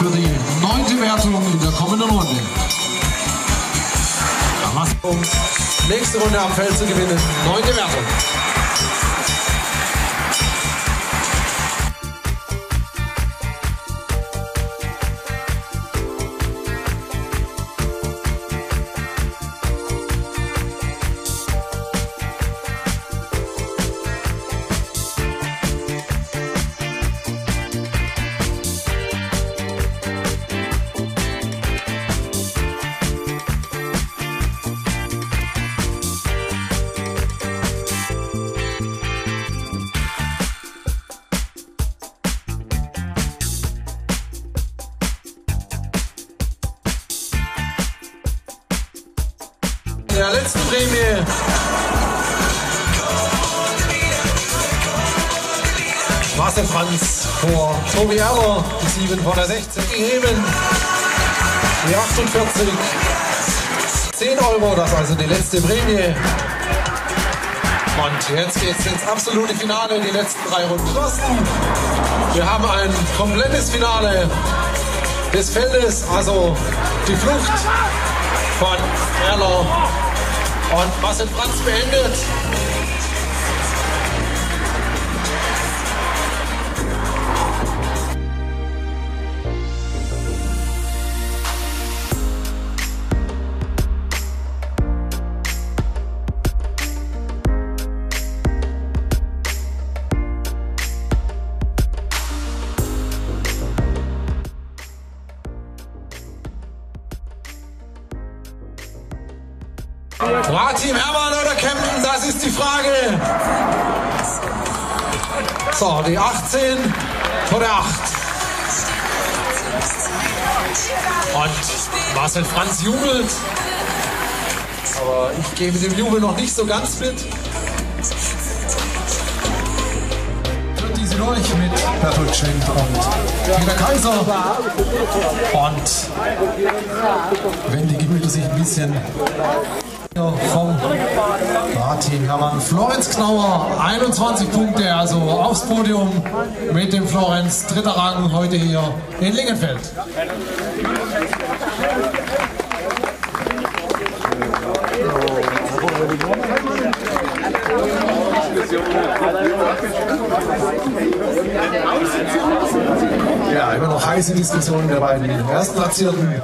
für die 9. Wertung in der kommenden Runde. Um nächste Runde am Feld zu gewinnen. 9. Wertung. Der letzten Prämie Marcel Franz vor Tobi Erler, die 7 von der 16 geheben, die 48, 10 Euro, das ist also die letzte Prämie. Und jetzt geht es ins absolute Finale, die letzten 3 Runden. Wir haben ein komplettes Finale des Feldes, also die Flucht von Erler und Marcel Franz beendet. War Team Hermann oder Kempten, das ist die Frage. So, die 18 vor der 8. Und Marcel Franz jubelt. Aber ich gehe mit dem Jubel noch nicht so ganz mit. Und diese durch mit Bertolt Schenk und Peter Kaiser. Und wenn die Gemüter sich ein bisschen vom Team Hermann. Florenz Knauer, 21 Punkte, also aufs Podium mit dem Florenz, 3. Rang heute hier in Lingenfeld. Ja, immer noch heiße Diskussionen der beiden Erstplatzierten.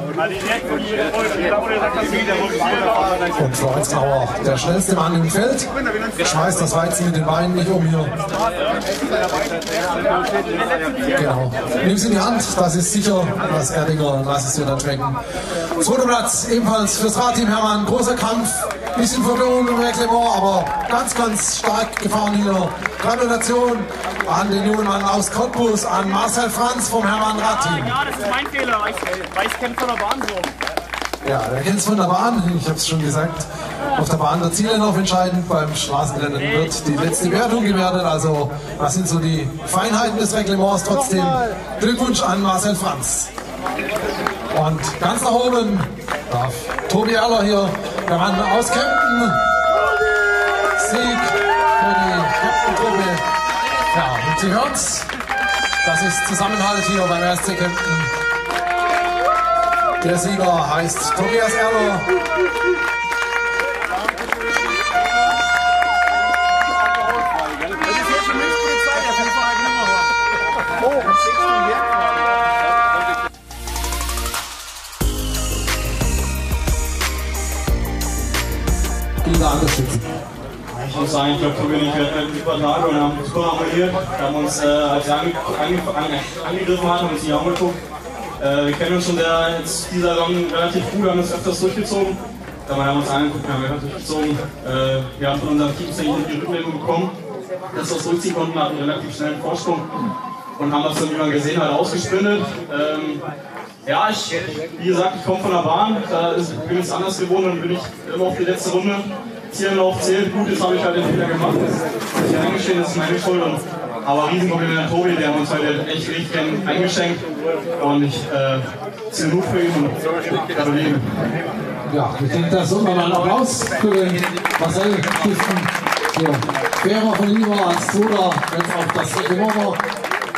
Und Florenz Knauer, der schnellste Mann im Feld, schmeißt das Weizen mit den Beinen nicht um hier. Genau. Nimm es in die Hand, das ist sicher. Das Erdinger, lass es dir dann schmecken. 2. Platz, ebenfalls fürs Radteam Hermann. Großer Kampf, bisschen Verwirrung im Reglement, aber ganz, ganz stark gefahren hier. Gratulation an den jungen Mann aus Cottbus, an Marcel Franz vom Hermann Radteam. Ja, das ist mein Fehler, weil ich kenne von der Bahn so. Ja, der kennt es von der Bahn, ich habe es schon gesagt. Auf der Bahn der Ziellauf entscheidend, beim Straßenrennen wird die letzte Wertung gewertet. Also, das sind so die Feinheiten des Reglements. Trotzdem Glückwunsch an Marcel Franz. Und ganz nach oben darf Tobi Erler hier, der Mann aus Kempten. Sieg für die Kempten-Truppe. Ja, und Sie hören's, das ist Zusammenhalt hier beim RSC Kempten. Der Sieger heißt Tobias Erler. Ich muss sagen, ich glaube, Tobi und ich hatten super Tage und haben super harmoniert. Wir haben uns, als wir angegriffen hatten, haben uns die Augen geguckt. Wir kennen uns schon jetzt dieser Saison relativ gut, wir haben uns öfters durchgezogen. Wir haben uns angeguckt, wir haben öfters durchgezogen. Wir haben von unserem Team die Rückmeldung bekommen, dass wir es zurückziehen konnten, hatten einen relativ schnellen Vorsprung und haben das dann, wie man gesehen hat, ausgesprintet. Ja, wie gesagt, ich komme von der Bahn, da bin ich es anders gewohnt und bin ich immer auf die letzte Runde. Ziellauf zählt, gut, das habe ich halt den Fehler gemacht, das ist nicht eingestehen, das ist meine Schuld. Aber Riesenkompliment an Tobi, der hat uns heute echt richtig eingeschenkt und ich ziehe Hut für ihn und gratuliere. Ja, ich denke, das ist mal ein Applaus für den Marcel Stiften. So, fairer Verlierer als Zweiter, wenn es auch das Reglement war.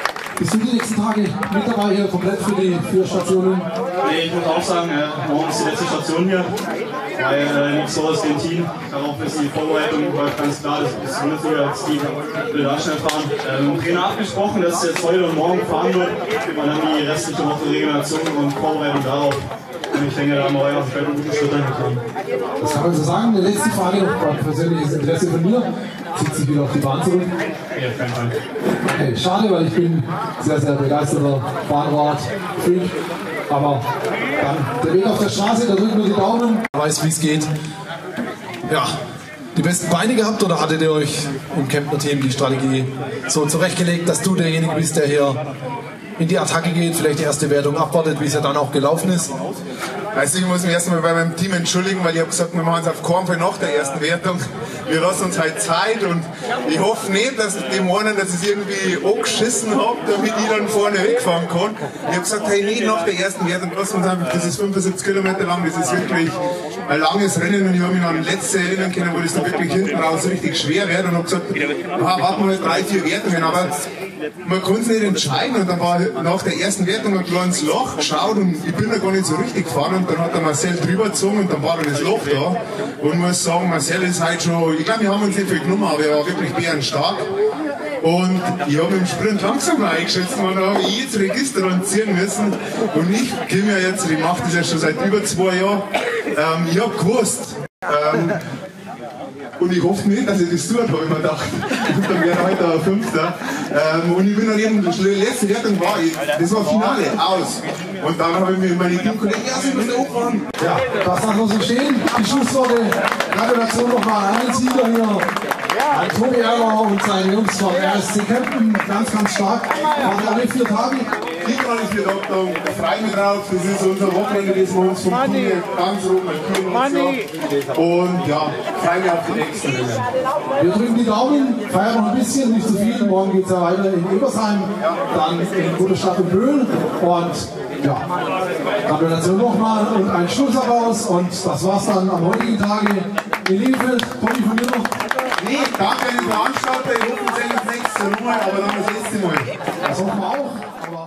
Bist du die nächsten Tage mit dabei hier komplett für die 4 Stationen? Nee, ich muss auch sagen, morgen ist die letzte Station hier, weil nichts so ist wie ein Team. Darauf ist die Vorbereitung ganz klar, das ist vernünftiger als Team, will da schnell fahren. Mit dem Trainer abgesprochen, dass es jetzt heute und morgen fahren wird und dann die restliche Woche Regeneration und Vorbereitung darauf. Und ich denke, da haben wir heute auf einen guten Schritt angekommen. Das kann man so sagen. Eine letzte Frage noch ein persönliches Interesse von mir. Zieht sich wieder auf die Bahn zurück? Ja, auf keinen Fall. Okay, schade, weil ich bin sehr, sehr begeisterter Bahnrad-Freak. Aber dann der Weg auf der Straße, da drücken wir die Daumen. Weiß, wie es geht. Ja, die besten Beine gehabt oder hattet ihr euch im Kempner-Team die Strategie so zurechtgelegt, dass du derjenige bist, der hier in die Attacke geht, vielleicht die erste Wertung abwartet, wie es ja dann auch gelaufen ist? Also ich muss mich erstmal bei meinem Team entschuldigen, weil ich habe gesagt, wir machen es auf keinen Fall nach der ersten Wertung. Wir lassen uns halt Zeit und ich hoffe nicht, dass die meinen, dass ich es irgendwie angeschissen habe, damit ich dann vorne wegfahren kann. Ich habe gesagt, hey, nicht nach der ersten Wertung, lassen uns einfach, das ist 75 Kilometer lang, das ist wirklich ein langes Rennen und ich habe mich an das letzte erinnern können, wo das dann wirklich hinten raus richtig schwer wird und habe gesagt, warten wir 3, 4 Wertungen, aber man konnte es nicht entscheiden und dann war nach der ersten Wertung ein kleines Loch geschaut und ich bin da gar nicht so richtig gefahren und dann hat der Marcel drüber gezogen und dann war dann das Loch da und muss sagen, Marcel ist halt schon, ich glaube, wir haben uns nicht viel genommen, aber er war wirklich bärenstark und ich habe im Sprint langsam eingeschätzt und da habe ich jetzt Register anziehen müssen und ich gehe mir jetzt, ich mache das ja schon seit über 2 Jahren, ich habe gewusst, und ich hoffe nicht, dass ich das tue, habe ich mir gedacht. Und dann wäre heute ein 5. Und ich bin dann eben, die letzte Wertung war, das war Finale, aus. Und dann habe ich mir meine Teamkollegen, ja, sie müssen hochfahren. Ja, das lassen wir so stehen. Die Schlussworte, Gratulation nochmal an den Sieger hier. An Tobi Erler und seine Jungs vom RSC Kempten, ganz, ganz stark. Waren alle 4 Tage. Ich kann alle 4 Tage da, freue mich drauf. Das ist unser Wochenende, das wir uns vom Kunde ganz rum und ja, freue mich auf die nächsten Rennen. Wir drücken die Daumen, feiern noch ein bisschen, nicht zu viel. Morgen geht es ja weiter in Ebersheim, dann in Bundesstadt und Böhl. Und ja, Gratulation nochmal und ein Schlussapplaus. Und das war's dann am heutigen Tage in Liefeld. Tommy, von dir noch? Nee, danke an die Veranstalter. Ich hoffe, wir sehen uns nächstes Mal, aber dann das letzte Mal. Das hoffen wir auch. Aber